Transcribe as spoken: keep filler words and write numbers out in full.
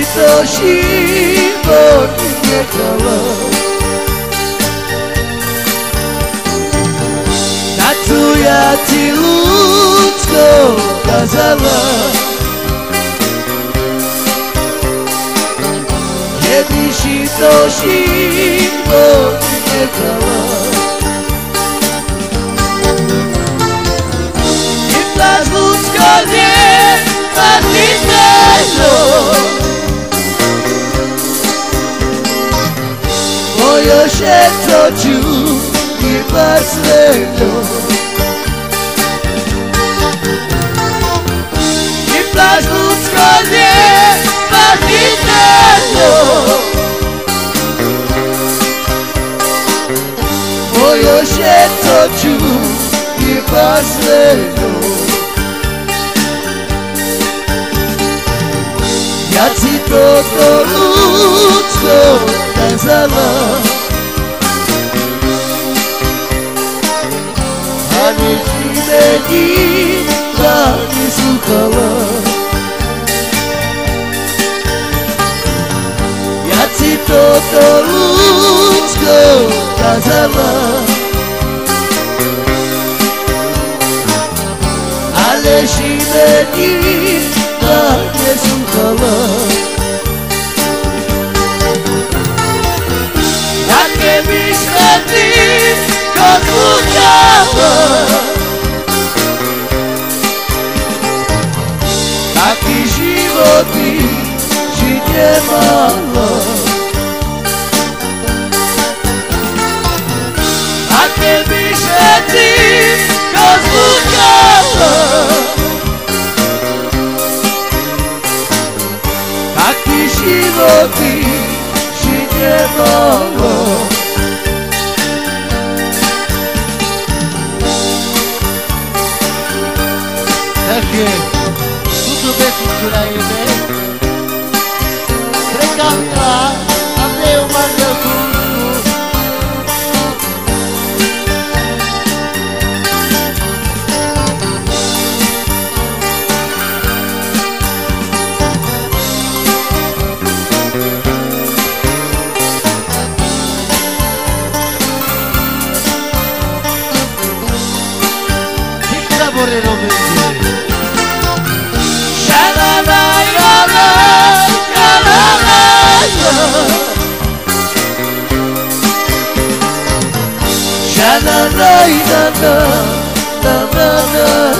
としぼりげから夏やちうつこかざらけびしとしぼりげからLas buscas de Patricio Voy a scegliere giù il passeggio Las buscas de Patricio Voy a scegliere giù il passeggio Yaci toto ludzko kazała Ani chwilę nigdy nie słuchała Yaci toto ludzko kazała Ale chwilę nigdy nie słuchała Jakie myślę ty go słuchała Taki żywot ci nie mała Jakie myślę ty go słuchała Taki životy žiť nemohlo Takže túto pesničku dajeme pre Kamila a pre jeho manželku Moreno Mendes Sha-la-la-la-la Sha-la-la-la Sha-la-la-la-la La-la-la